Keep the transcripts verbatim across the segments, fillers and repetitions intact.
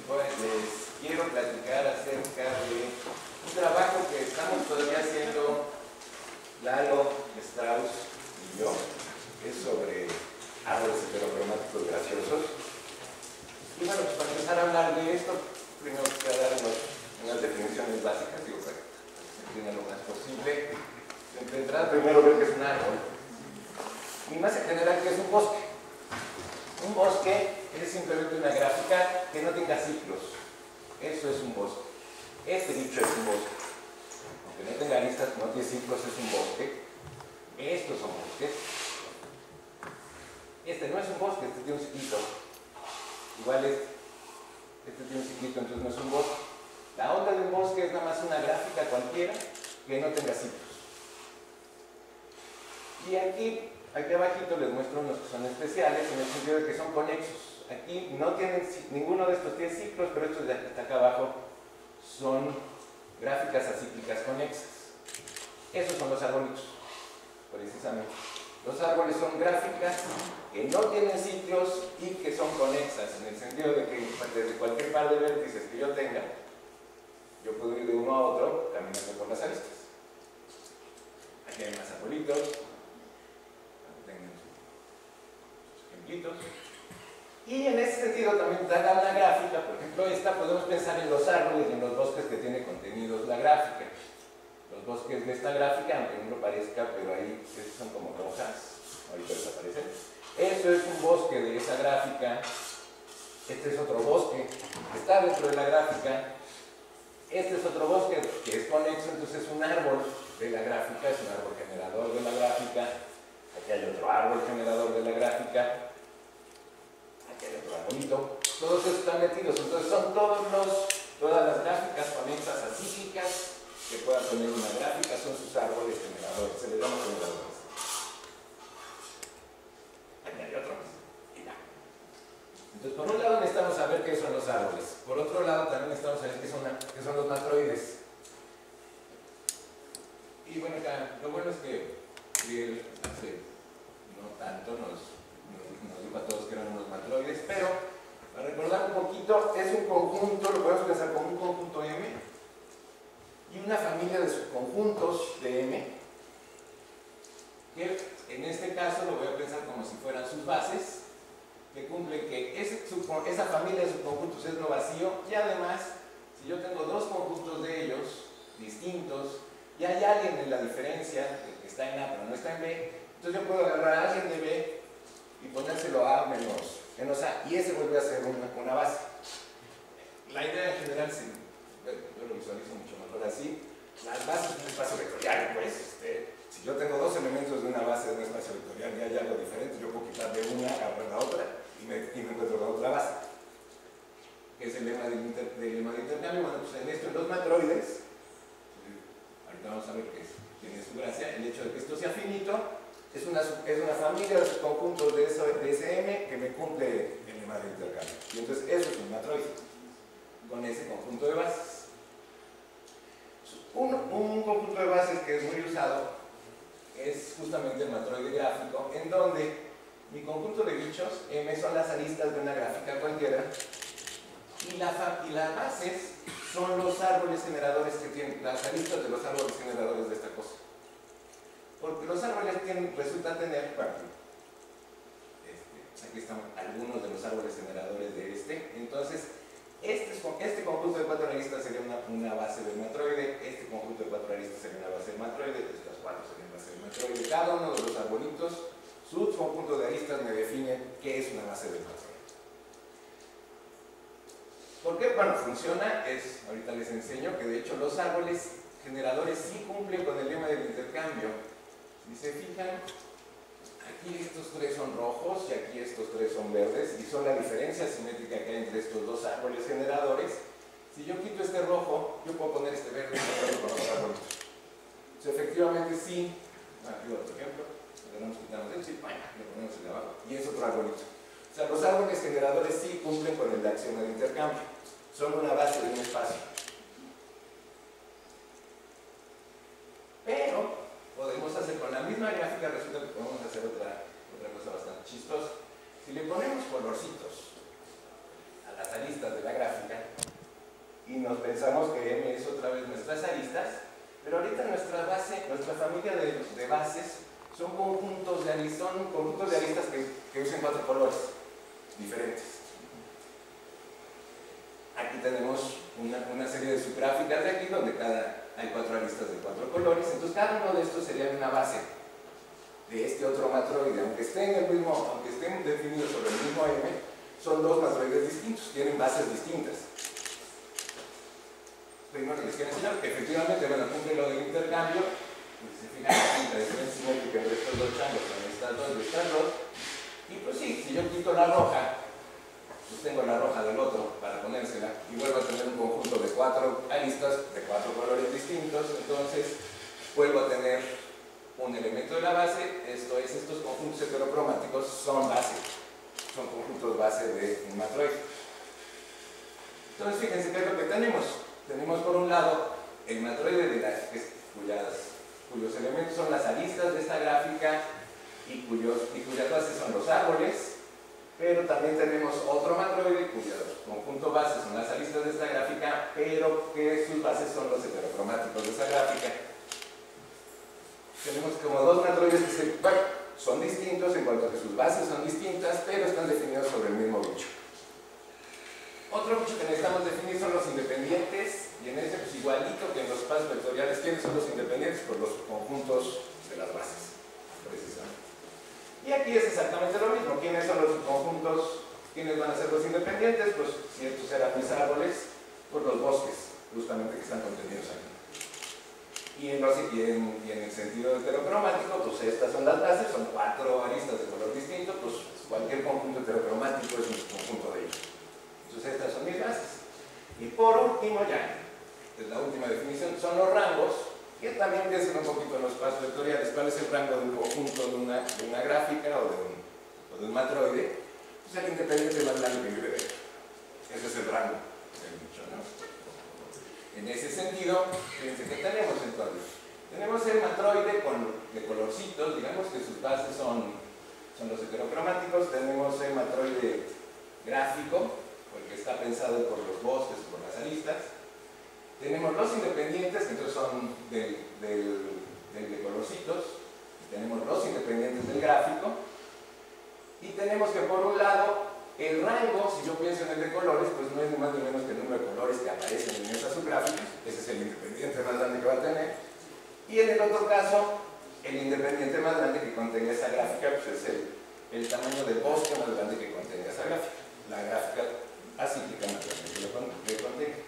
pues les quiero platicar acerca de un trabajo que estamos todavía haciendo Lalo, Strauss y yo, que es sobre árboles heterocromáticos graciosos. Y bueno, pues para empezar a hablar de esto, primero quisiera dar unos, unas definiciones básicas, digo, para que se entienda lo más posible. De entrada, primero ver qué es un árbol. Y más en general, qué es un bosque. Un bosque es simplemente una gráfica que no tenga ciclos. Eso es un bosque. Este bicho es un bosque. Aunque no tenga aristas, no tiene ciclos, es un bosque. Estos son bosques. Este no es un bosque, este tiene un ciclito. Igual este. Este tiene un ciclito, entonces no es un bosque. La onda de un bosque es nada más una gráfica cualquiera que no tenga ciclos. Y aquí, aquí abajito les muestro unos que son especiales, en el sentido de que son conexos. Aquí no tienen, ninguno de estos tiene ciclos, pero estos de aquí hasta acá abajo son gráficas acíclicas conexas. Esos son los arbolitos, precisamente. Los árboles son gráficas que no tienen ciclos y que son conexas, en el sentido de que desde cualquier par de vértices que yo tenga, yo puedo ir de uno a otro caminando por las aristas. Aquí hay más arbolitos. Tengan sus ejemplitos. Y en ese sentido también da una gráfica, por ejemplo esta, podemos pensar en los árboles y en los bosques que tiene contenidos la gráfica. Los bosques de esta gráfica, aunque no lo parezca, pero ahí son como rojas, ahorita desaparecen. Eso es un bosque de esa gráfica. Este es otro bosque que está dentro de la gráfica. Este es otro bosque que es conexo, entonces es un árbol de la gráfica, es un árbol generador de la gráfica. Aquí hay otro árbol generador de la gráfica. Aquí hay otro arbolito. Todos estos están metidos. Entonces son todos los, todas las gráficas conexas acíclicas que puedan tener una gráfica, son sus árboles generadores. Se les llama generadores. Aquí hay otro. Y ya. Entonces, por un lado necesitamos saber qué son los árboles. Por otro lado también necesitamos saber qué son, qué son los matroides. Y bueno, acá, lo bueno es que Friel hace no tanto nos, nos, nos dijo a todos que eran unos matroides, pero para recordar un poquito, es un conjunto, lo podemos pensar como un conjunto M y una familia de subconjuntos de M, que en este caso lo voy a pensar como si fueran sus bases, que cumplen que ese, esa familia de subconjuntos es no vacío, y además, si yo tengo dos conjuntos de ellos distintos, y hay alguien en la diferencia, que está en A pero no está en B, entonces yo puedo agarrar a alguien de B y ponérselo a A menos, menos A, y ese vuelve a ser una, una base. La idea en general, si, bueno, yo lo visualizo mucho mejor así, las bases de un espacio vectorial, pues, este, si yo tengo dos elementos de una base de un espacio vectorial y hay algo diferente, yo puedo quitar de una, agarrar la otra y me, y me encuentro con otra base, que es el lema del, inter, del lema de intercambio. Bueno, pues en esto, en los matroides, ahorita vamos a ver qué es, tiene su gracia, el hecho de que esto sea finito, es una, es una familia de subconjuntos de, eso, de ese M que me cumple el lema de intercambio. Y entonces eso es un matroide, con ese conjunto de bases. Un, un conjunto de bases que es muy usado es justamente el matroide gráfico, en donde mi conjunto de bichos, M, son las aristas de una gráfica cualquiera, y, la, y las bases son los árboles generadores que tienen, las aristas de los árboles generadores de esta cosa. Porque los árboles tienen, resultan tener, bueno, este, aquí están algunos de los árboles generadores de este, entonces este, este conjunto de cuatro aristas sería una, una base del matroide, este conjunto de cuatro aristas sería una base del matroide, estas cuatro serían base del matroide. Cada uno de los arbolitos, su conjunto de aristas me define qué es una base del matroide. ¿Por qué? Bueno, funciona, es, ahorita les enseño que de hecho los árboles generadores sí cumplen con el lema del intercambio. Si se fijan, aquí estos tres son rojos y aquí estos tres son verdes, y son la diferencia simétrica que hay entre estos dos árboles generadores. Si yo quito este rojo, yo puedo poner este verde y ponerlo con los arbolitos. Entonces, efectivamente sí, aquí otro ejemplo, tenemos quitamos esto y ¡pam!, le ponemos el de abajo, y es otro arbolito. O sea, los árboles generadores sí cumplen con el axioma de intercambio, son una base de un espacio. Pero podemos hacer con la misma gráfica, resulta que podemos hacer otra, otra cosa bastante chistosa. Si le ponemos colorcitos a las aristas de la gráfica y nos pensamos que M es otra vez nuestras aristas, pero ahorita nuestra base, nuestra familia de, de bases son conjuntos de aristas, son conjuntos de aristas que, que usan cuatro colores diferentes. Aquí tenemos una, una serie de subgráficas de aquí donde cada, hay cuatro aristas de cuatro colores, entonces cada uno de estos sería una base de este otro matroide, aunque estén, en el mismo, aunque estén definidos sobre el mismo M, son dos matroides distintos, tienen bases distintas. Primero les quiero enseñar que efectivamente, bueno, cumple lo del intercambio, pues se fijan aquí la diferencia simétrica entre estos dos changos, con estas dos y estas dos, y pues sí, si yo quito la roja, pues tengo la roja del otro para ponérsela, y vuelvo a tener un conjunto de cuatro aristas de cuatro colores distintos, entonces vuelvo a tener un elemento de la base, esto es, estos conjuntos heterocromáticos son base, son conjuntos base de un matroide. Entonces fíjense qué es lo que tenemos. Tenemos por un lado el matroide de la, cuyas, cuyos elementos son las aristas de esta gráfica y, cuyos, y cuyas bases son los árboles, pero también tenemos otro matroide cuyo conjunto base son las aristas de esta gráfica, pero que sus bases son los heterocromáticos de esa gráfica. Tenemos como dos matroides que se, bueno, son distintos en cuanto a que sus bases son distintas, pero están definidos sobre el mismo bicho. Otro bicho que necesitamos definir son los independientes, y en ese pues igualito que en los espacios vectoriales, ¿quiénes son los independientes? Pues los conjuntos de las bases, precisamente. Y aquí es exactamente lo mismo. ¿Quiénes son los conjuntos? ¿Quiénes van a ser los independientes? Pues si estos eran mis árboles, pues los bosques, justamente que están contenidos aquí. Y en, los, y, en, y en el sentido heterocromático, pues estas son las bases, son cuatro aristas de color distinto, pues cualquier conjunto heterocromático es un conjunto de ellos. Entonces estas son mis bases. Y por último ya, es la última definición, son los rangos, que también piensan un poquito en los espacios vectoriales. ¿Cuál es el rango de un conjunto de una, de una gráfica o de un, o de un matroide? Pues el independiente más grande que vive de él. Ese es el rango del bicho, ¿no? En ese sentido, fíjense que tenemos entonces. Tenemos el matroide con, de colorcitos, digamos que sus bases son, son los heterocromáticos. Tenemos el matroide gráfico, porque está pensado por los bosques o por las aristas. Tenemos los independientes, que entonces son del, del, del de colorcitos. Tenemos los independientes del gráfico. Y tenemos que por un lado, el rango, si yo pienso en el de colores, pues no es ni más ni menos que el número de colores que aparecen en esa subgráfica. Ese es el independiente más grande que va a tener. Y en el otro caso, el independiente más grande que contenga esa gráfica, pues es el, el tamaño del bosque más grande que contenga esa gráfica. La gráfica acíclica más grande que lo contenga.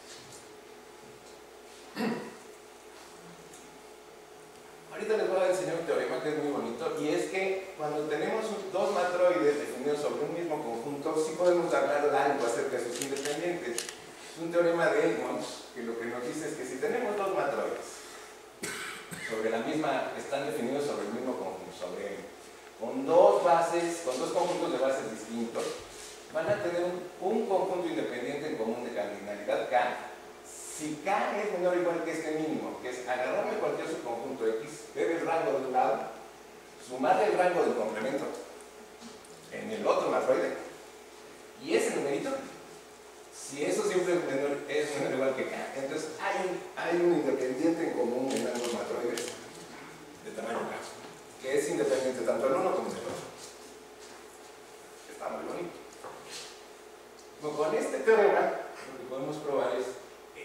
Ahorita les voy a enseñar un teorema que es muy bonito, y es que cuando tenemos dos matroides definidos sobre un mismo conjunto, sí podemos hablar algo acerca de sus independientes. Es un teorema de Edmonds, que lo que nos dice es que si tenemos dos matroides sobre la misma, están definidos sobre el mismo conjunto, sobre, con dos bases, con dos conjuntos de bases distintos, van a tener un, un conjunto independiente en común de cardinalidad K. Si K es menor o igual que este mínimo, que es agarrarme cualquier subconjunto X, ver el rango de un lado, sumarle el rango del complemento en el otro matroide, y ese numerito, si eso siempre es menor, es menor o igual que K, entonces hay un, hay un independiente en común en ambos matroides de tamaño K, que es independiente tanto el uno como el otro. Está muy bonito. Bueno, con este teorema, lo que podemos probar es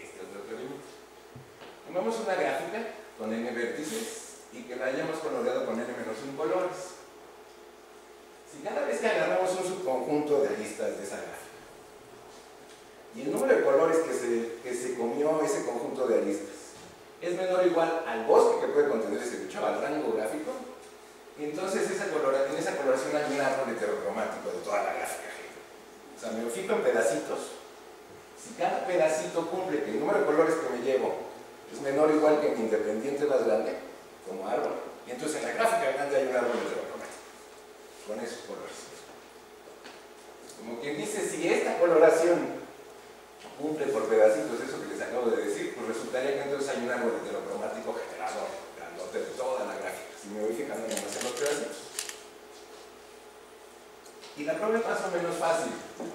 tomamos una gráfica con n vértices y que la hayamos coloreado con n menos uno colores. Si cada vez que agarramos un subconjunto de aristas de esa gráfica y el número de colores que se, que se comió ese conjunto de aristas es menor o igual al bosque que puede contener ese bicho, al rango gráfico, entonces esa colora, en esa coloración hay un árbol heterocromático de toda la gráfica. O sea, me fijo en pedacitos. Si cada pedacito cumple que el número de colores que me llevo es menor o igual que mi independiente más grande, como árbol, y entonces en la gráfica grande hay un árbol heterocromático, con esos colores. Como quien dice, si esta coloración cumple por pedacitos eso que les acabo de decir, pues resultaría que entonces hay un árbol heterocromático generador, grandote de toda la gráfica, si me voy fijando en los pedacitos. Y la prueba es más o menos fácil.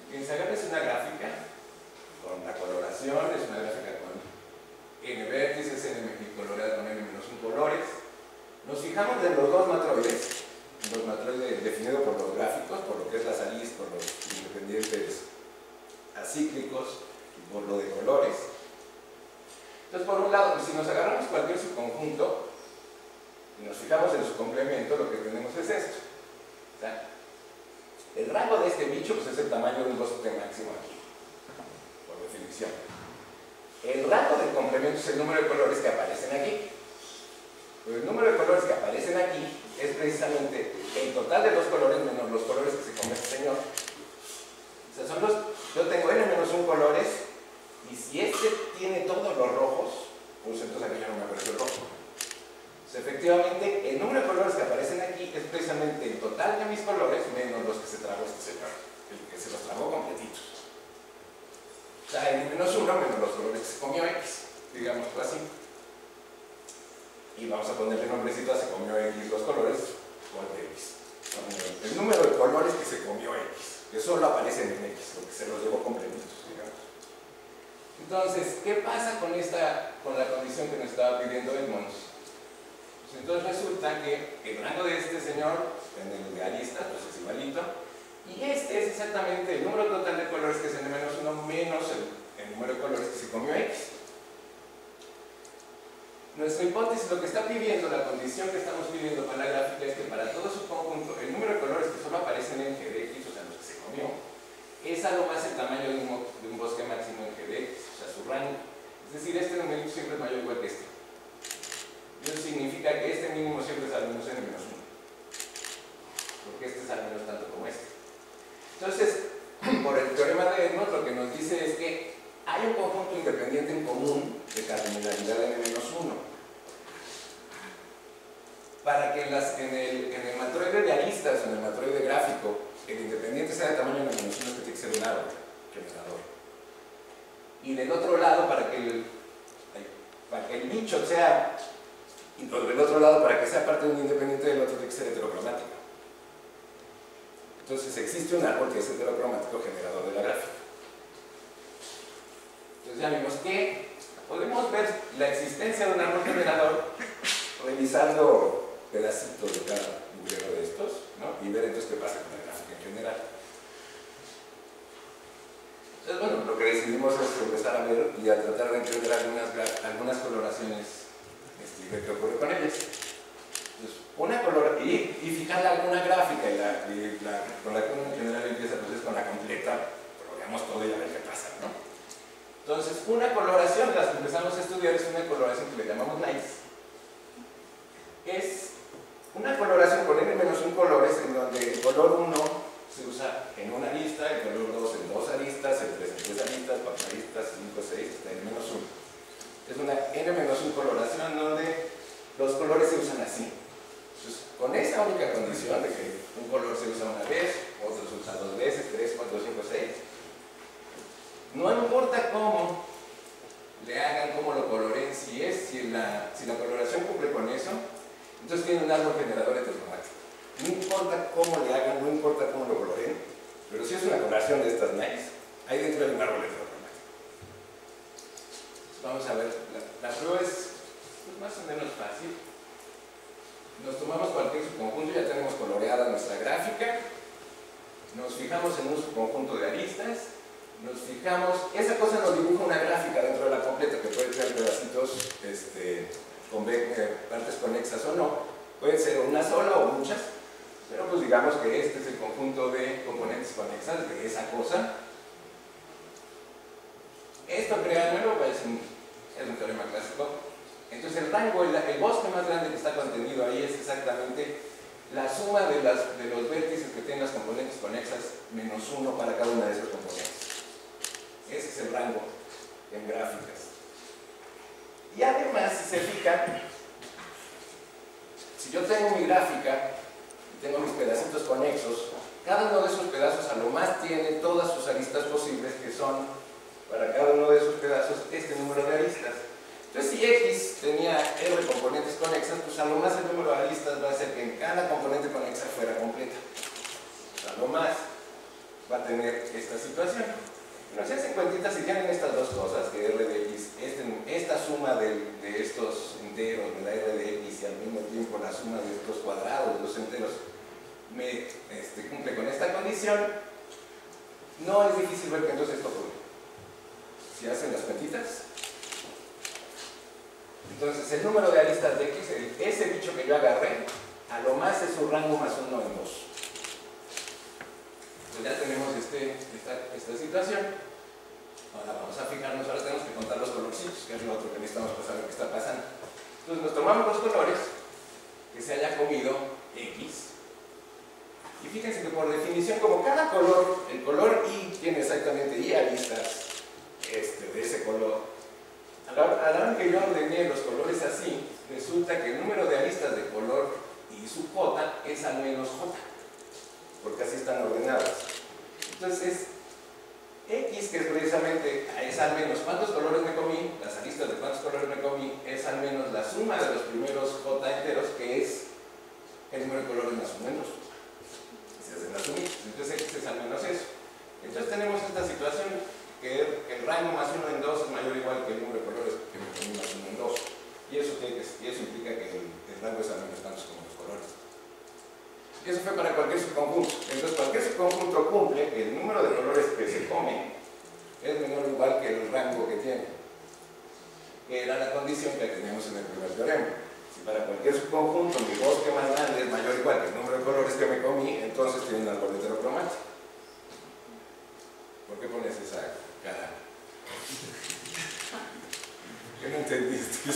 Fíjense, agárrense una gráfica con la coloración, es una gráfica con n vértices, n coloreada con n menos uno colores. Nos fijamos en los dos matroides, los matroides definidos por los gráficos, por lo que es la raíz, por los independientes acíclicos y por lo de colores. Entonces, por un lado, pues, si nos agarramos cualquier subconjunto y nos fijamos en su complemento, lo que tenemos es esto. O sea, el rango de este bicho pues, es el tamaño de un bosque máximo aquí, por definición. El rango del complemento es el número de colores que aparecen aquí. Pero el número de colores que aparecen aquí es precisamente el total de los colores menos los colores que se come este señor. O sea, son los, yo tengo n menos uno colores, y si este tiene todos los rojos, pues entonces aquí ya no me aparece el rojo. Pues efectivamente, el número de colores que aparecen aquí es precisamente el total de mis colores menos los que se tragó este señor, el que se los tragó completitos. O sea, n menos uno menos los colores que se comió X, digámoslo así. Y vamos a ponerle nombrecito a se comió X los colores, igual que X. El número de colores que se comió X, que solo aparecen en X, porque se los llevó completitos, digamos. Entonces, ¿qué pasa con esta, con la condición que nos estaba pidiendo Edmonds? Pues entonces resulta que el rango de este señor, en el de aristas, pues es igualito, y este es exactamente el número total de colores que es n menos uno menos el, el número de colores que se comió X. Nuestra hipótesis, lo que está pidiendo, la condición que estamos pidiendo para la gráfica es que para todo su conjunto, el número de colores que solo aparecen en G de X, o sea, los que se comió, es algo más el tamaño de un, de un bosque máximo en G de X, o sea, su rango. Es decir, este numerito siempre es mayor o igual que este. Eso significa que este mínimo siempre es al menos n menos uno. Porque este es al menos tanto como este. Entonces, por el teorema de Edmonds, lo que nos dice es que hay un conjunto independiente en común de cardinalidad n menos uno. Para que las, en, el, en el matroide de aristas o en el matroide gráfico, el independiente sea de tamaño n menos uno, que tiene que ser un árbol generador. Y del otro lado, para que el, para que el bicho sea, y del otro lado, para que sea parte de un independiente del otro, tiene que ser heterocromático. Entonces existe un árbol que es heterocromático generador de la gráfica. Entonces ya vimos que podemos ver la existencia de un árbol generador revisando pedacitos de cada núcleo de estos, ¿no? Y ver entonces qué pasa con la gráfica en general. Entonces, bueno, lo que decidimos es empezar a ver y a tratar de entender algunas, algunas coloraciones este, y ver qué ocurre con ellas. Entonces, una color y, y fijar alguna gráfica y la, y la, con la que uno en general empieza pues es con la completa, pero veamos todo y a ver qué pasa, ¿no? Entonces, una coloración, las que empezamos a estudiar, es una coloración que le llamamos nice. Es una coloración con n menos uno colores en donde el color uno se usa en una arista, el color dos en dos aristas, el tres en tres aristas, cuatro aristas, cinco, seis, hasta n menos uno. Es una n menos uno coloración donde los colores se usan así. Entonces, con esa única condición de que un color se usa una vez, otro se usa dos veces, tres, cuatro, cinco, seis, no importa cómo le hagan, cómo lo coloreen, si es, si la, si la coloración cumple con eso, entonces tiene un árbol generador heterocromático. No importa cómo le hagan, no importa cómo lo coloreen, pero si es una coloración de estas nice, ahí dentro hay un árbol heterocromático. Entonces vamos a ver, la, la prueba es pues, más o menos fácil. Nos tomamos cualquier subconjunto, ya tenemos coloreada nuestra gráfica, nos fijamos en un subconjunto de aristas, nos fijamos, esa cosa nos dibuja una gráfica dentro de la completa que puede tener pedacitos este, con partes conexas o no, pueden ser una sola o muchas, pero pues digamos que este es el conjunto de componentes conexas de esa cosa. Esto, créanmelo, es un, es un teorema clásico. Entonces el rango, el, el bosque más grande que está contenido ahí es exactamente la suma de, las, de los vértices que tienen las componentes conexas menos uno para cada una de esas componentes. Ese es el rango en gráficas. Y además, si se fijan, si yo tengo mi gráfica y tengo mis pedacitos conexos, cada uno de esos pedazos a lo más tiene todas sus aristas posibles, que son, para cada uno de esos pedazos, este número de aristas. Entonces, si X tenía R componentes conexas, pues a lo más el número de aristas va a ser que en cada componente conexa fuera completa. A lo más va a tener esta situación. Bueno, si hacen cuentitas, si tienen estas dos cosas, que R de X, este, esta suma de, de estos enteros, de la R de X, y al mismo tiempo la suma de estos cuadrados de los enteros, me este, cumple con esta condición, no es difícil ver que entonces esto ocurre. Si hacen las cuentitas, entonces el número de aristas de X, el, ese bicho que yo agarré, a lo más es su rango más uno en dos. Pues ya tenemos este, esta, esta situación. Ahora vamos a fijarnos, ahora tenemos que contar los colorcitos, que es lo otro que necesitamos para saber qué está pasando. Entonces nos tomamos los colores que se haya comido X. Y fíjense que por definición, como cada color, el color Y tiene exactamente Y aristas este, de ese color, a la, a la hora que yo ordené los colores así, resulta que el número de aristas de color Y sub J es al menos J, porque así están ordenadas. Entonces, X, que es precisamente, es al menos cuántos colores me comí, las aristas de cuántos colores me comí, es al menos la suma de los primeros J enteros, que es el número de colores más o menos. Se hacen las sumitas. Entonces, X es al menos eso. Entonces, tenemos esta situación que el rango más uno en dos es mayor o igual que el número de colores que me comí más uno en dos. Y eso, tiene que, y eso implica que el, el rango es al menos tantos como los colores. Y eso fue para cualquier subconjunto. Entonces, cualquier subconjunto cumple que el número de colores que se come es menor o igual que el rango que tiene, que era la condición que teníamos en el primer teorema. Si para cualquier subconjunto mi bosque más grande es mayor o igual que el número de colores que me comí, entonces tiene un árbol heterocromático. ¿Por qué pones esa cara? ¿Qué no entendiste?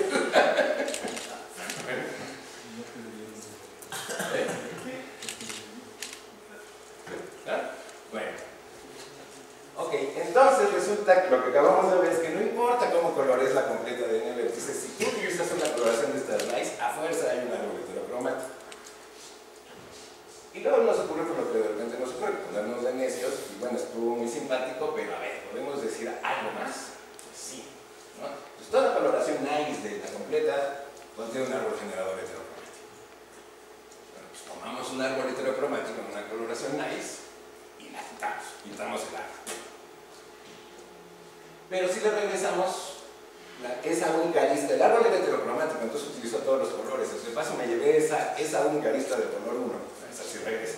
¿Eh? ¿Ah? Bueno. Ok, entonces resulta que lo que acabamos de ver es que no importa cómo colores la completa de N vértices, si tú utilizas una coloración de estas raíces, a fuerza hay un árbol heterocromático. Y luego nos ocurre por lo que de repente nos ocurre, ponernos de necios, y bueno, estuvo muy simpático, pero a ver, ¿podemos decir algo más? Pues sí, ¿no? Entonces toda coloración nice de la completa contiene un árbol generador heterocromático. Bueno, pues tomamos un árbol heterocromático en una coloración nice y la quitamos, quitamos el árbol. Pero si le regresamos la, esa única arista, el árbol era heterocromático, entonces utilizó todos los colores, de paso me llevé esa, esa única arista de color uno, esa sí regresa.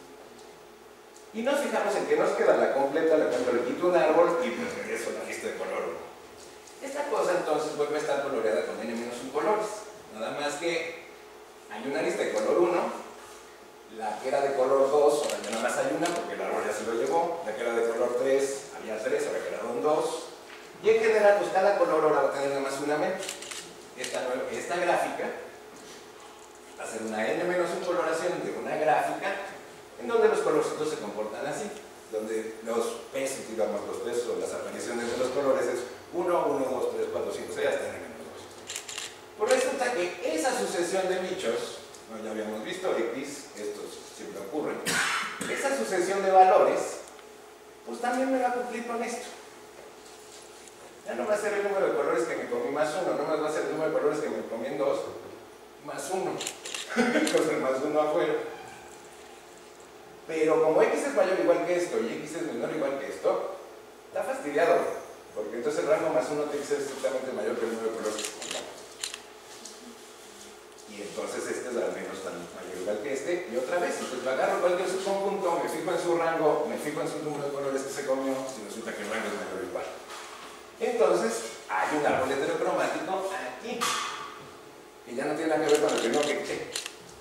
Y nos fijamos en que nos queda la completa, la cual le quito un árbol y pues regreso la lista de color uno. Esta cosa entonces vuelve a estar coloreada con N menos un colores, nada más que hay una arista de color uno, la que era de color dos, ahora ya nada más hay una porque el árbol ya se lo llevó, la que era de color tres, había tres, ahora quedaron dos. Y en general, pues cada color ahora va a tener nada más una menos. Esta, esta gráfica va a ser una N menos un coloración de una gráfica en donde los colorcitos se comportan así, donde los pesos, digamos, los pesos o las apariciones de los colores es uno, uno, dos, tres, cuatro, cinco, seis, hasta N menos dos. Pues resulta que esa sucesión de bichos, ¿no? Ya habíamos visto X, estos siempre ocurren, esa sucesión de valores, pues también me va a cumplir con esto. Ya no va a ser el número de colores que me comí más uno, no más va a ser el número de colores que me comí en dos, más uno. Entonces más uno afuera. Pero como X es mayor o igual que esto y X es menor o igual que esto, está fastidiado, porque entonces el rango más uno tiene que ser estrictamente mayor que el número de colores que compramos. Y entonces este es al menos tan mayor o igual que este, y otra vez, entonces lo agarro cualquier subconjunto, me fijo en su rango, me fijo en su número de colores que se comió, y resulta que el rango es mayor o igual. Entonces, hay un árbol heterocromático aquí, que ya no tiene nada que ver con el que no que quité.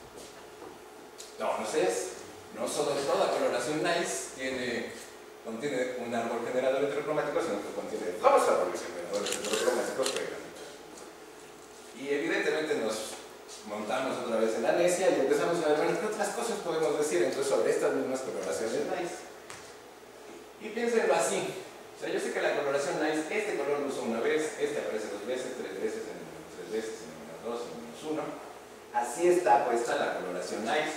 Entonces, no solo toda coloración nice tiene, contiene un árbol generador heterocromático, sino que contiene dos árboles generadores heterocromáticos pegaditos. Y evidentemente nos montamos otra vez en la necia y empezamos a ver, bueno, ¿qué otras cosas podemos decir entonces sobre estas mismas coloraciones nice? Y piénsenlo así. O sea, yo sé que la coloración nice, este color lo uso una vez, este aparece dos veces, tres veces, en menos tres veces, en menos dos, en menos uno. Así está puesta la coloración nice.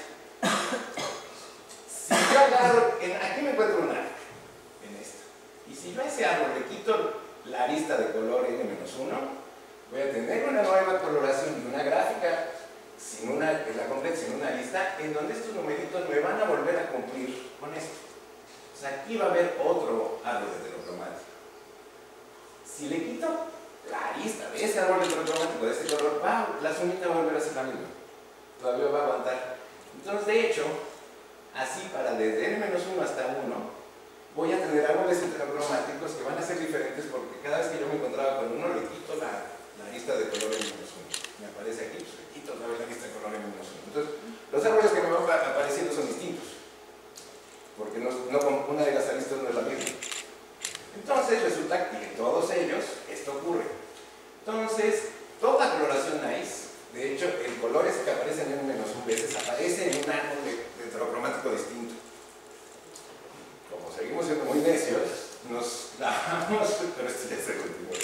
Si yo agarro, en, aquí me encuentro un árbol, en esta. Y si yo a ese árbol le quito la arista de color N menos uno, voy a tener una nueva coloración y una gráfica, sin una, la completa sin una lista, en donde estos numeritos me van a volver a cumplir con esto. Entonces aquí va a haber otro árbol heterocromático. Si le quito la arista de ese árbol heterocromático, de este color, va, la sumita va a volver a ser la misma. Todavía va a aguantar. Entonces, de hecho, así para desde n menos uno hasta uno, voy a tener árboles heterocromáticos que van a ser diferentes porque cada vez que yo me encontraba con uno, le quito la, la arista de color n menos uno. Me aparece aquí, pues le quito otra vez la arista de color n menos uno. Entonces, los árboles que me van apareciendo son distintos, porque no, no, una de las aristas no es la misma. Entonces, resulta que en todos ellos esto ocurre. Entonces, toda coloración nice, de hecho, el color ese que aparece en n menos uno veces aparece en un árbol heterocromático distinto. Como seguimos siendo muy necios, nos bajamos, pero esto ya se continuó.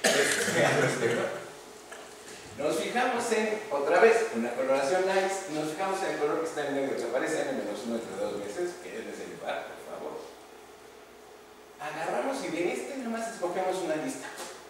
Nos fijamos en, otra vez, una coloración nice, y nos fijamos en el color que está en medio, que aparece en n menos uno entre dos veces, que es el par, por favor. Agarramos y de este nada más escogemos una lista.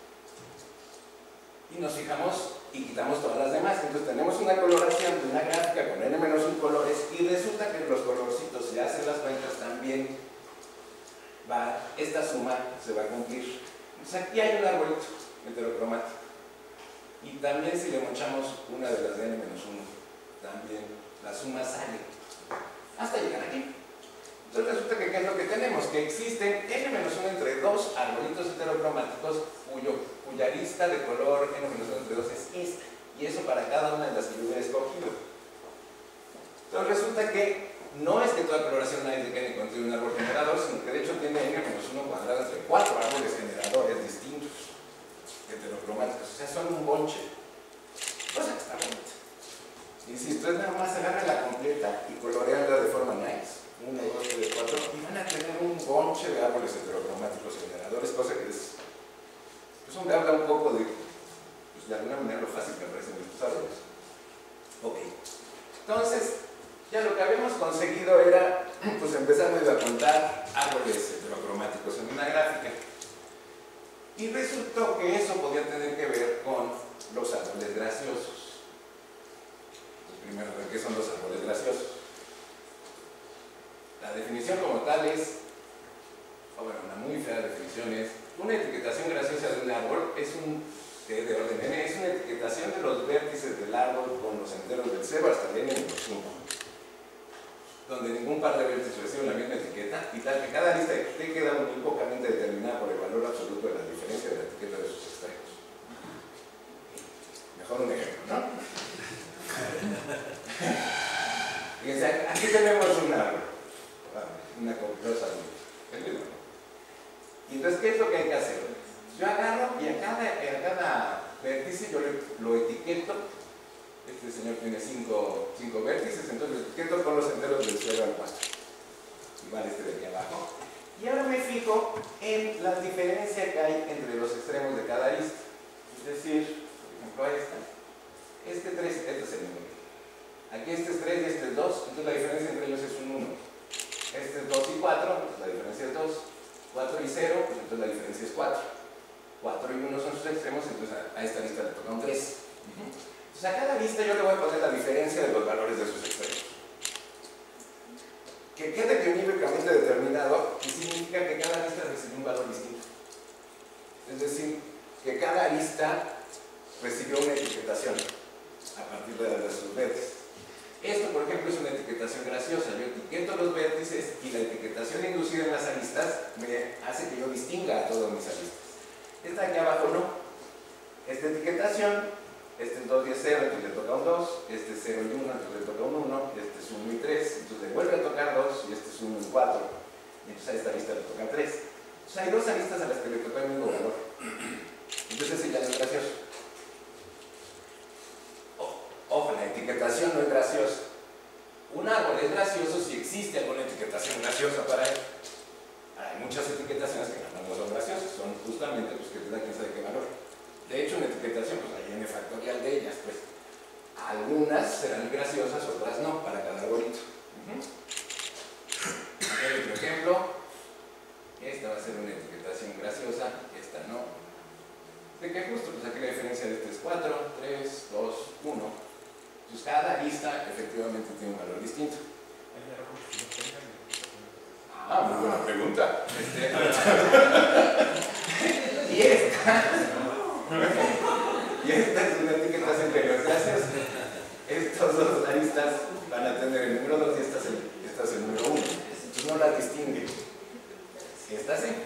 Y nos fijamos y quitamos todas las demás. Entonces tenemos una coloración de una gráfica con n menos uno colores y resulta que los colorcitos, si hacen las cuentas también, va, esta suma se va a cumplir. Entonces aquí hay un arbolito heterocromático. Y también si le mochamos una de las de n menos uno, también la suma sale. Hasta llegar aquí. Entonces resulta que ¿qué es lo que tenemos? Que existen n menos uno entre dos arbolitos heterocromáticos cuyo, cuya arista de color n menos uno entre dos es esta. Y eso para cada una de las que yo hubiera escogido. Entonces resulta que no es que toda coloración nice de n contiene un árbol generador, sino que de hecho tiene n menos uno cuadrado entre cuatro árboles generadores distintos, heterocromáticos. O sea, son un bonche. Cosa que está bonita. Insisto, es nada más agarra la completa y colorearla de forma nice. uno, dos, tres, cuatro, y van a tener un bonche de árboles heterocromáticos generadores, cosa que es, eso me habla un poco de, pues de alguna manera, lo fácil que aparecen estos árboles. Ok, entonces, ya lo que habíamos conseguido era, pues empezar a contar árboles heterocromáticos en una gráfica, y resultó que eso podía tener que ver con los árboles graciosos. Pues primero, ¿qué son los árboles graciosos? La definición como tal es, o bueno, una muy fea definición es, una etiquetación graciosa de un árbol es un, de, de orden n, es una etiquetación de los vértices del árbol con los enteros del cero hasta el n menos uno, donde ningún par de vértices recibe la misma etiqueta y tal que cada lista de T queda unívocamente determinada por el valor absoluto de la diferencia de la etiqueta de sus extremos. Mejor un ejemplo, ¿no? Fíjense, aquí tenemos un árbol. Una compleja salud. Y entonces, ¿qué es lo que hay que hacer? Yo agarro y a cada, a cada vértice yo le, lo etiqueto. Este señor tiene cinco, cinco vértices, entonces lo etiqueto con los enteros del cero al cuatro. Igual este de aquí abajo. Y ahora me fijo en la diferencia que hay entre los extremos de cada arista. Es decir, por ejemplo, esta. Este tres, este es el número. Aquí este es tres y este es dos, entonces la diferencia entre ellos es un uno. Este es dos y cuatro, pues la diferencia es dos. cuatro y cero, pues entonces la diferencia es cuatro. cuatro y uno son sus extremos, entonces a, a esta lista le toca un tres. Uh-huh. Entonces a cada lista yo le voy a poner la diferencia de los valores de sus extremos. Que quede unívocamente determinado, y significa que cada lista recibe un valor distinto. Es decir, que cada lista recibió una etiquetación a partir de las de sus vértices. Esto, por ejemplo, es una etiquetación graciosa. Yo etiqueto los vértices y la etiquetación inducida en las aristas me hace que yo distinga a todas mis aristas. Esta de aquí abajo no. Esta etiquetación, este es dos y es cero, entonces le toca un dos, este es cero y uno, entonces le toca un uno, este es uno y tres, entonces le vuelve a tocar dos y este es uno y cuatro. Y entonces a esta lista le toca tres. Entonces hay dos aristas a las que le toca el mismo valor. Entonces ese ya no es gracioso. Ojo, la etiquetación no es graciosa. Un árbol es gracioso si existe alguna etiquetación graciosa para él. Hay muchas etiquetaciones que no son graciosas, son justamente pues, que te da quién sabe qué valor. De hecho, una etiquetación, pues hay n factorial de ellas, pues. Algunas serán graciosas, otras no, para cada arbolito. Uh-huh. Aquí hay otro ejemplo. Esta va a ser una etiquetación graciosa, esta no. De que justo, pues aquí la diferencia de este es cuatro, tres, dos, uno. Entonces cada lista efectivamente tiene un valor distinto. Ah, muy buena pregunta. Este, y esta, y esta es una etiquetación de los gases. Estos dos aristas van a tener el número dos y esta es el, esta es el número uno. Entonces no las distingue. Esta sí.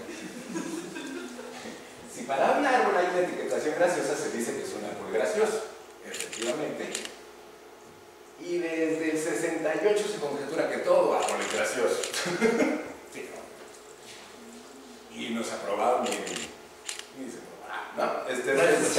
Si para un árbol hay una etiquetación graciosa, se dice que es un árbol gracioso, efectivamente. Y desde el sesenta y ocho se conjetura que todo árbol es gracioso. Sí, ¿no? Y nos aprobaron y, y dice, ah, ¿no? Este,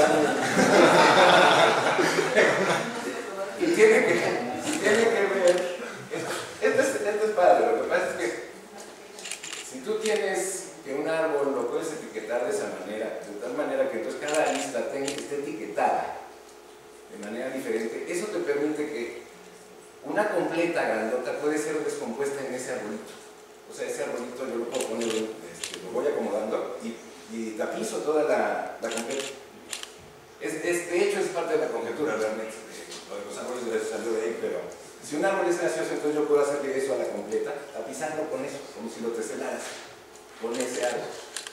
y tiene que, tiene que ver, esto es, esto es padre, lo que pasa es que si tú tienes que un árbol lo puedes etiquetar de esa manera, de tal manera que entonces cada arista tenga, esté etiquetada de manera diferente, eso te permite que una completa grandota puede ser descompuesta en ese arbolito. O sea, ese arbolito yo lo puedo poner, este, lo voy acomodando y, y tapizo toda la, la completa. Es, es, de hecho es parte de la conjetura realmente, lo de los árboles de salió de ahí, pero si un árbol es gracioso, entonces yo puedo hacerle eso a la completa, tapizando con eso, como si lo teselaras con ese árbol.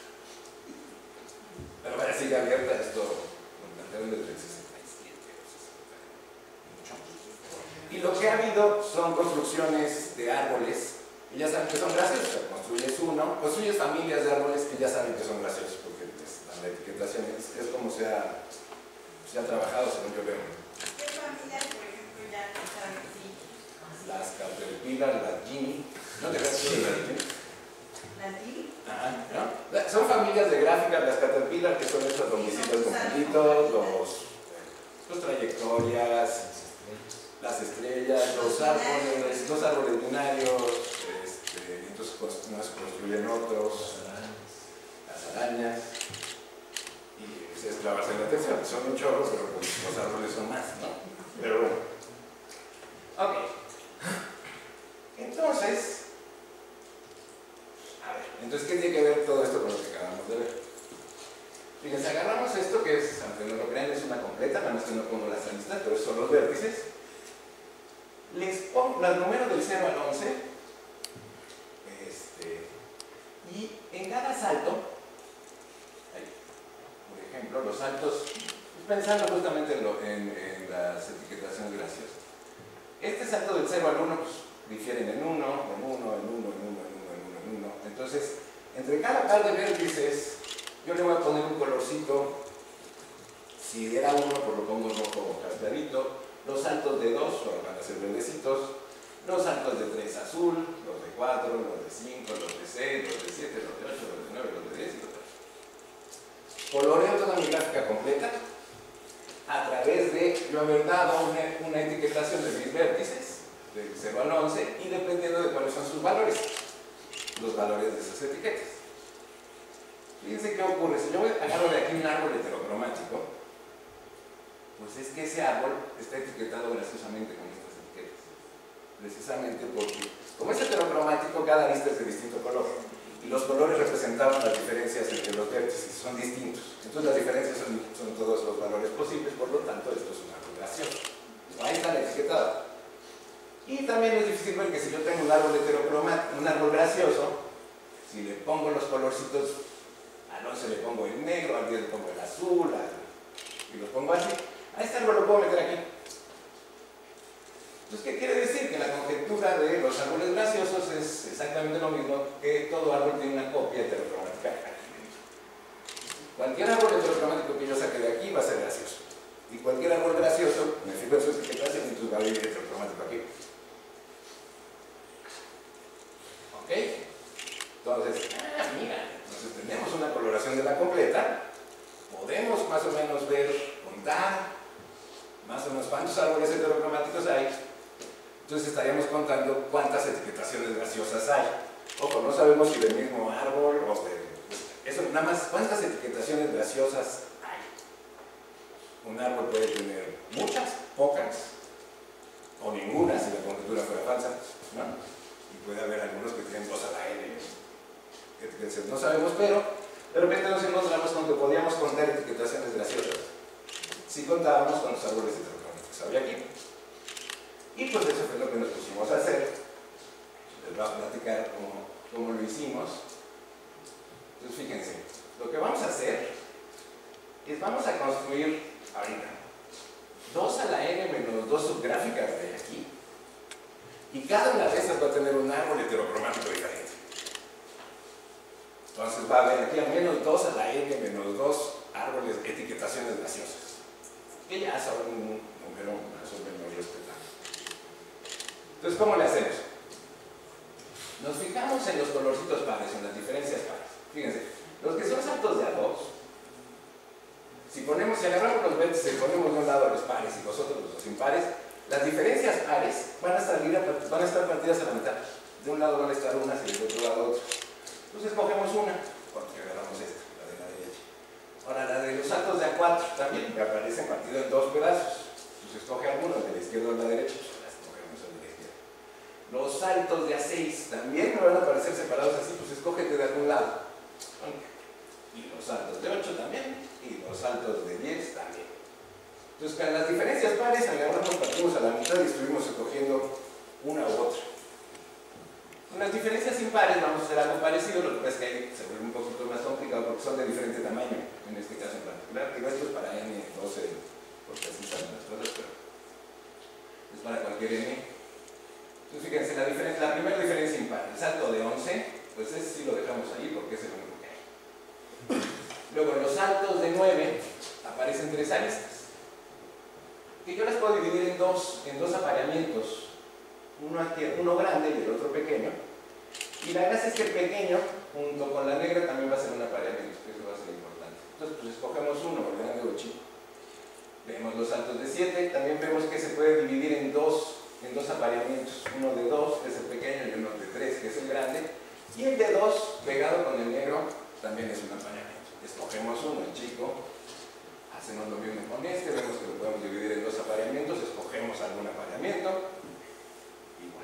Pero para seguir abierta esto lo plantearon desde el sesenta y siete o sesenta y ocho. Y lo que ha habido son construcciones de árboles y ya saben que son graciosos. Construyes uno, construyes familias de árboles que ya saben que son graciosos, porque pues, la etiquetación es, es como se ha, se ha trabajado, según yo veo. ¿Qué familias, por ejemplo, ya saben que sí? Las Caterpillar, las Gini. ¿No te creas que ¿Las Gini? Ajá, ¿no? Son familias de gráficas, las Caterpillar, que son estos lombricitos con palitos, los, los trayectorias, las estrellas, los árboles, los árboles binarios, este, entonces no se construyen otros, las arañas, y es clavarse en la atención, son un chorro, pero pues, los árboles son más, ¿no? Pero bueno. Ok. Entonces, a ver, entonces, ¿qué tiene que ver todo esto con lo que acabamos de ver? Fíjense, agarramos esto que es, aunque no lo crean, es una completa, nada más que no pongo las aristas, pero son los vértices. Les pongo los números del cero al once, este, y en cada salto, ahí, por ejemplo, los saltos, pensando justamente en, lo, en, en las etiquetaciones graciosas. Este salto del cero al uno, pues, difieren en uno, en uno, en uno, en uno, en uno, en uno, en uno. Entonces, entre cada par de vértices, yo le voy a poner un colorcito. Si era uno, pues lo pongo rojo cascarito. Los saltos de dos van a ser verdecitos. Los saltos de tres azul. Los de cuatro, los de cinco, los de seis, los de siete, los de ocho, los de nueve, los de diez y los de ocho. Coloreo toda mi gráfica completa a través de yo haber dado una, una etiquetación de mis vértices, del cero al once, y dependiendo de cuáles son sus valores, los valores de esas etiquetas. Fíjense qué ocurre. Si yo agarro de aquí un árbol heterocromático, pues es que ese árbol está etiquetado graciosamente con estas etiquetas. Precisamente porque, como es heterocromático, cada arista es de distinto color. Y los colores representaban las diferencias entre los vértices, son distintos. Entonces las diferencias son, son todos los valores posibles, por lo tanto esto es un árbol gracioso. Ahí está la etiquetada. Y también es difícil ver que si yo tengo un árbol heterocromático, un árbol gracioso, si le pongo los colorcitos, al once le pongo el negro, al diez le pongo el azul, al, y los pongo así, a este árbol lo puedo meter aquí. Entonces, ¿qué quiere decir? Que la conjetura de los árboles graciosos es exactamente lo mismo que todo árbol tiene una copia heterocromática. Cualquier árbol heterocromático que yo saque de aquí va a ser gracioso. Y cualquier árbol gracioso, me fijo en su etiquetación, entonces va a ir heterocromático aquí. ¿Ok? Entonces, ah, mira, entonces tenemos una coloración de la completa, podemos más o menos ver, contar, más o menos cuántos árboles heterocromáticos hay, entonces estaríamos contando cuántas etiquetaciones graciosas hay. Ojo, no sabemos si del mismo árbol o de... Eso, nada más, ¿cuántas etiquetaciones graciosas hay? Un árbol puede tener muchas, pocas, o ninguna si la conjetura fuera falsa, ¿no? Y puede haber algunos que tienen dos a la N. No sabemos, pero de repente nos encontramos con que podíamos contar etiquetaciones graciosas. Si contábamos con los árboles heterocromáticos había aquí. Y pues eso fue lo que nos pusimos a hacer. Les voy a platicar cómo, como lo hicimos. Entonces fíjense, lo que vamos a hacer es vamos a construir ahorita dos a la n menos dos subgráficas de aquí, y cada una de estas va a tener un árbol heterocromático diferente. Entonces va a haber aquí al menos dos a la n menos dos árboles, etiquetaciones gaseosas, que ya son un número más o menos respetable. Entonces, ¿cómo le hacemos? Nos fijamos en los colorcitos pares, en las diferencias pares. Fíjense, los que son saltos de a dos, si ponemos, si agarramos los vértices y ponemos de un lado los pares y los otros los impares, las diferencias pares van a, salir a, van a estar partidas a la mitad. De un lado van a estar unas y del otro lado otras. Entonces cogemos una, porque agarramos esta, la de la derecha. Ahora la de los saltos de a cuatro también me aparecen partido en dos pedazos. Entonces escoge alguno, de la izquierda o de la derecha, pues las escogemos el de la izquierda. Los saltos de a seis también me van a aparecer separados así, pues escógete de algún lado. Y los saltos de ocho también, y los saltos de diez también. Entonces, con las diferencias pares, agarramos, partimos a la mitad y estuvimos escogiendo una u otra. Con las diferencias impares vamos a hacer algo parecido, lo que pasa es que ahí se vuelve un poquito más complicado porque son de diferente tamaño, en este caso en particular. Digo, esto es para N doce, porque así salen las cosas, pero es para cualquier N. Entonces, fíjense, la, diferencia, la primera diferencia impar, el salto de once, pues ese sí lo dejamos ahí porque es el único que hay. Luego, en los saltos de nueve aparecen tres aristas, que yo las puedo dividir en dos, en dos apareamientos, uno, aquí, uno grande y el otro pequeño. Y la gracia es que el pequeño, junto con la negra, también va a ser un apareamiento, que eso va a ser importante. Entonces, pues escogemos uno, el grande o el chico. Vemos los saltos de siete, también vemos que se puede dividir en dos, en dos apareamientos, uno de dos, que es el pequeño, y uno de tres, que es el grande. Y el de dos, pegado con el negro, también es un apareamiento. Escogemos uno, el chico, hacemos lo mismo con este, vemos que lo podemos dividir en dos apareamientos, escogemos algún apareamiento, igual.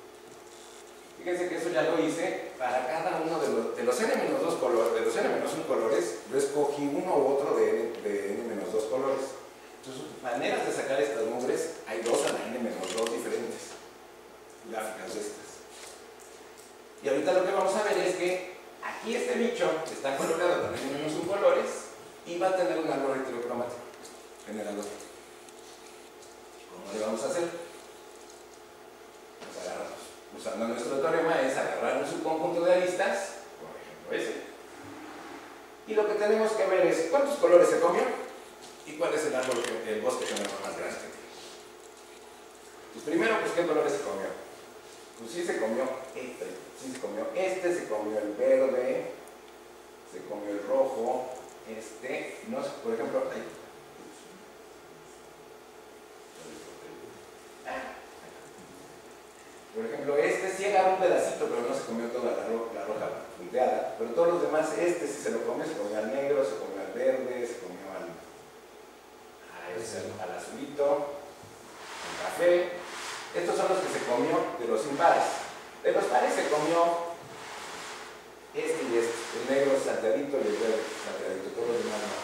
Fíjense que eso ya lo hice para cada uno de los, de los N menos dos colores, de los N menos uno colores, yo escogí uno u otro de N, de N menos dos colores. Entonces, maneras de sacar estas nubes, hay dos a la N menos dos diferentes gráficas de estas. Y ahorita lo que vamos a ver es que aquí este bicho está colocado con N menos uno colores y va a tener un árbol heterocromático generador. ¿Cómo le vamos a hacer? Pues agarramos. Usando nuestro teorema es agarrar un subconjunto de aristas, por ejemplo ese, y lo que tenemos que ver es cuántos colores se comió y cuál es el árbol, el bosque generador más grande que tiene. Pues primero, pues qué colores se comió. Pues sí se comió este, sí se comió este, se comió el verde, se comió el rojo, este, no sé, por ejemplo, ahí. Por ejemplo, este sí agarró un pedacito, pero no se comió toda la, ro la roja punteada, pero todos los demás, este sí se lo comió, se comió al negro, se comió al verde, se comió al, a ese, al azulito, al café. Estos son los que se comió de los impares. De los pares se comió este y este, el negro salteadito y el verde salteadito, todos los demás no.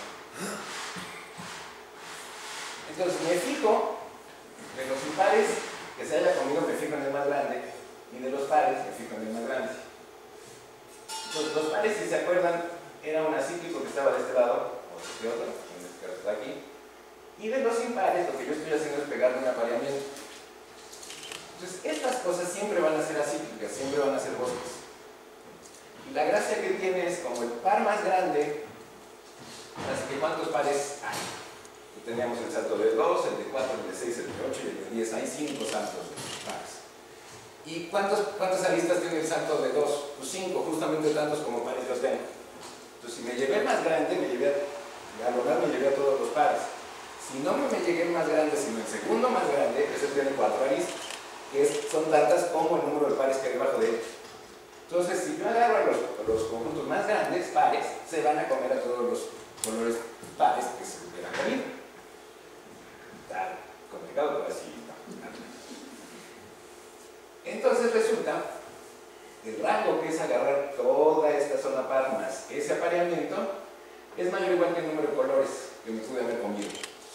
Entonces me fijo de los impares que se haya comido, me fijo en el más grande, y de los pares me fijo en el más grande. Entonces los pares, si se acuerdan, era un acíclico que estaba de este lado, o de este otro, en este caso está aquí, y de los impares lo que yo estoy haciendo es pegarle un apareamiento. Entonces, estas cosas siempre van a ser acíclicas, siempre van a ser bosques. Y la gracia que tiene es como el par más grande, así que ¿cuántos pares hay? Pues teníamos el salto de dos, el de cuatro, el de seis, el de ocho y el de diez. Hay cinco saltos de pares. ¿Y cuántos, cuántas aristas tiene el salto de dos? Pues cinco, justamente tantos como pares los tengo. Entonces, si me llevé el más grande, me llevé a, a lograr me llevé a todos los pares. Si no me llegué el más grande, sino el segundo más grande, ese tiene cuatro aristas, que es, son tantas como el número de pares que hay debajo de él. Entonces, si yo agarro los, los conjuntos más grandes, pares, se van a comer a todos los colores pares que se hubieran comido. Está complicado, pero así no. Entonces resulta que el rango que es agarrar toda esta zona par más ese apareamiento es mayor o igual que el número de colores que me pude haber comido.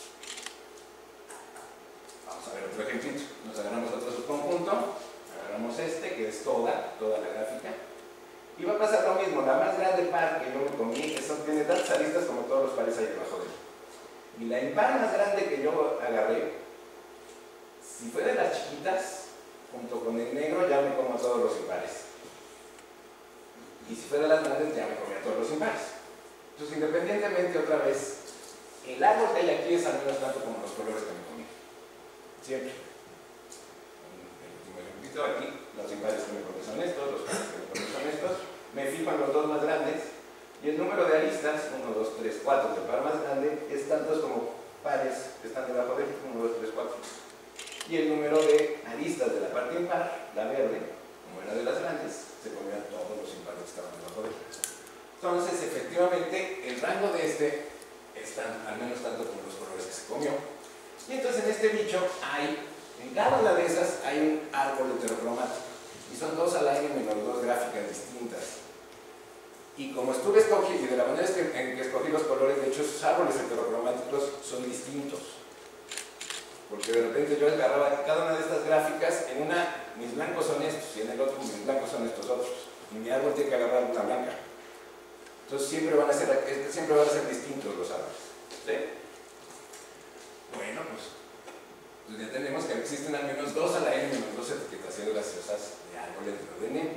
Vamos a ver otro ejemplito. Nos agarramos otro subconjunto, agarramos este que es toda, toda la gráfica, Y va a pasar lo mismo, la más grande par que yo me comí, eso tiene tantas aristas como todos los pares ahí debajo de él. Y la impar más grande que yo agarré, si fue de las chiquitas, junto con el negro ya me como todos los impares. Y si fue de las grandes ya me comía todos los impares. Entonces, independientemente, otra vez, el árbol que hay aquí es al menos tanto como los colores que me comí. Siempre. El último ejemplito aquí, los impares que me comí son estos, los pares que me comí son estos. Me fijo en los dos más grandes. Y el número de aristas, uno, dos, tres, cuatro, del par más grande, es tantos como pares que están debajo de él, uno, dos, tres, cuatro. Y el número de aristas de la parte impar, la verde, como era de las grandes, se comían todos los impares que estaban debajo de él. Entonces, efectivamente, el rango de este es tan, al menos tanto como los colores que se comió. Y entonces en este bicho hay, en cada una de esas hay un árbol heterocromático. Y son dos a la n menos dos gráficas distintas. Y como estuve escogiendo, y de la manera en que escogí los colores, de hecho esos árboles heterocromáticos son distintos. Porque de repente yo agarraba cada una de estas gráficas, en una mis blancos son estos, y en el otro mis blancos son estos otros. Y mi árbol tiene que agarrar una blanca. Entonces siempre van a ser, siempre van a ser distintos los árboles. ¿Sí? Bueno, pues, pues ya tenemos que existen al menos dos a la n menos dos etiquetaciones gaseosas de árboles de orden n.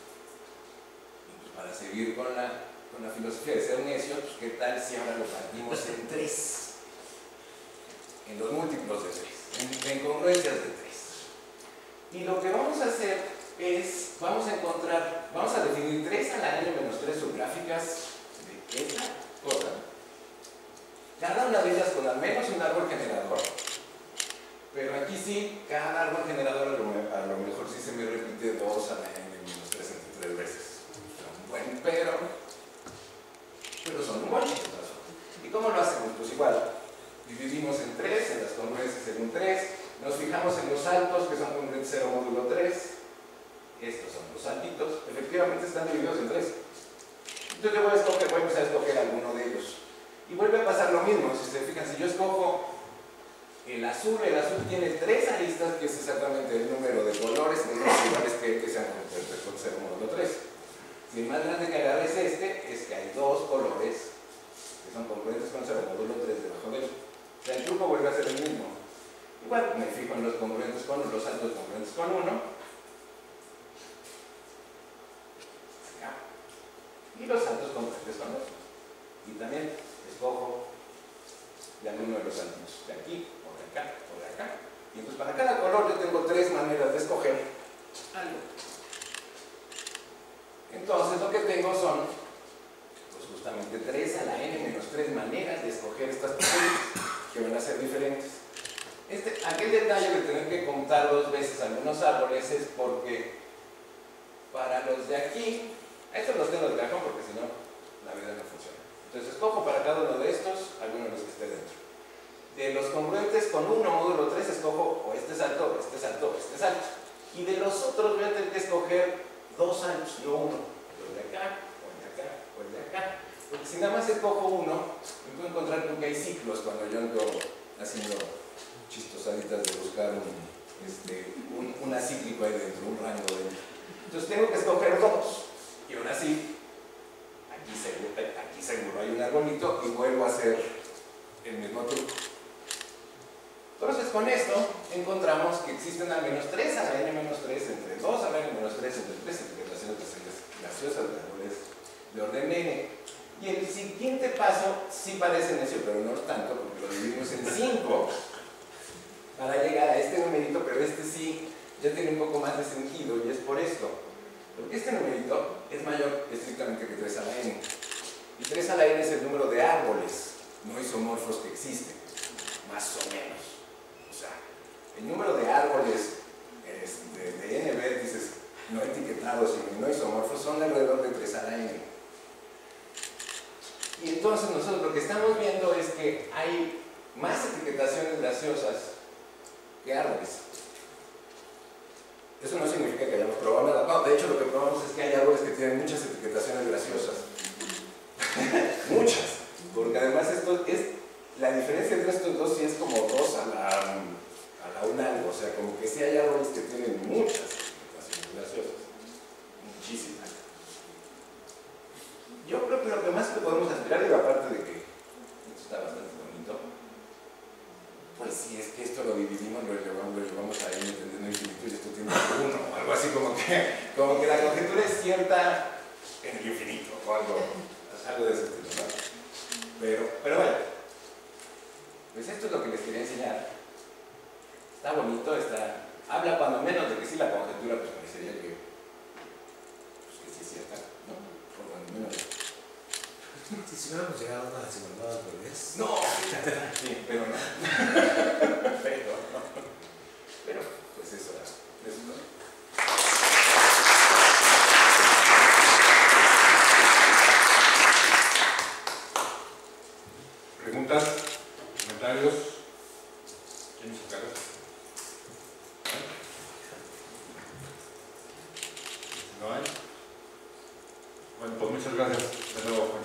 Para seguir con la, con la filosofía de ser necio, pues qué tal si ahora lo partimos en tres, en los múltiplos de tres, en, en congruencias de tres. Y lo que vamos a hacer es, vamos a encontrar, vamos a definir tres a la n menos tres subgráficas de esta cosa, cada una de ellas con al menos un árbol generador, pero aquí sí, cada árbol generador a lo, a lo mejor sí se me repite dos a la n menos tres entre tres veces. Bueno, pero, pero son un montón. ¿Y cómo lo hacemos? Pues igual, dividimos en tres, en las congruencias según tres, nos fijamos en los altos que son congruentes cero módulo tres, estos son los altitos, efectivamente están divididos en tres. Entonces yo voy a escoger, voy a empezar a escoger alguno de ellos. Y vuelve a pasar lo mismo, si se fijan, si yo escojo el azul, el azul tiene tres aristas, que es exactamente el número de colores iguales que, que sean congruentes con cero módulo tres. Si el más grande que agarre es este, es que hay dos colores que son congruentes con cero módulo tres debajo de él. O sea, el truco vuelve a ser el mismo. Igual me fijo en los congruentes con los altos congruentes con uno. Y los altos congruentes con dos. Y también escojo de alguno de los altos, de aquí, o de acá, o de acá. Y entonces para cada color yo tengo tres maneras de escoger algo. Entonces lo que tengo son, pues justamente tres a la n menos tres maneras de escoger estas posiciones que van a ser diferentes. Este, aquel detalle de tener que contar dos veces algunos árboles es porque para los de aquí, a estos los tengo de cajón porque si no, la vida no funciona. Entonces escojo para cada uno de estos, alguno de los que esté dentro. De los congruentes con uno módulo tres escojo o este es alto, o este es alto, o este es alto. Y de los otros voy a tener que escoger dos altos, no uno. El de acá, o el de acá, o el de acá. Porque si nada más escojo uno, me puedo encontrar con que hay ciclos cuando yo ando haciendo chistosaditas de buscar un, este, un, un acíclico ahí dentro, un rango dentro. Entonces tengo que escoger dos. Y aún así, aquí seguro, aquí seguro hay un arbolito y vuelvo a hacer el mismo truco. Entonces con esto encontramos que existen al menos tres a la n menos tres, entre dos a la n menos tres, entre tres etiquetaciones gaseosas de árboles de orden n. Y el siguiente paso sí parece necio, pero no tanto, porque lo dividimos en cinco para llegar a este numerito, pero este sí ya tiene un poco más de sentido y es por esto. Porque este numerito es mayor estrictamente que tres a la n. Y tres a la n es el número de árboles no isomorfos que existen, más o menos. O sea, el número de árboles este, de n vértices no etiquetados y no isomorfos son alrededor de tres a la n. Y entonces nosotros lo que estamos viendo es que hay más etiquetaciones gaseosas que árboles. Eso no significa que hayamos probado nada. No, de hecho lo que probamos es que hay árboles que tienen muchas etiquetaciones gaseosas. Muchas. Porque además esto es, la diferencia entre estos dos sí es como dos a la, a la un algo. O sea, como que sí hay árboles que tienen muchas etiquetaciones gaseosas. Muchísimas. como que, como que la conjetura es cierta en el infinito, o algo, algo de ese estilo, ¿no? Pero, pero bueno, pues esto es lo que les quería enseñar. Está bonito, está, habla cuando menos de que sí la conjetura, pues parecería que, pues que sí es cierta, ¿no? Por cuando menos. Si si hubiéramos llegado a una desigualdad al revés. No, sí, pero no. Pero no. Pero, pues eso, eso no. ¿Preguntas? ¿Comentarios? ¿Quién se encarga? ¿No hay? Bueno, pues muchas gracias de nuevo.